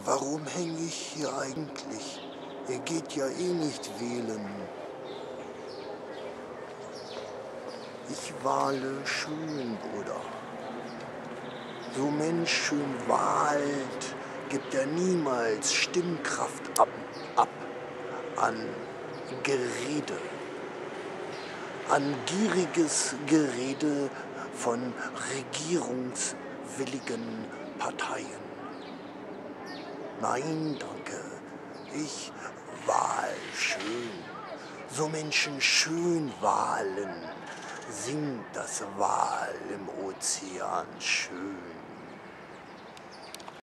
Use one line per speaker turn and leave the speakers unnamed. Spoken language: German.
Warum hänge ich hier eigentlich? Ihr geht ja eh nicht wählen. Ich wahle schön, Bruder. So Mensch schön wahlt, gibt er niemals Stimmkraft ab an Gerede, an gieriges Gerede von regierungswilligen Parteien. Nein, danke, ich wahl schön. So Menschen schön wahlen, singt das Wal im Ozean schön.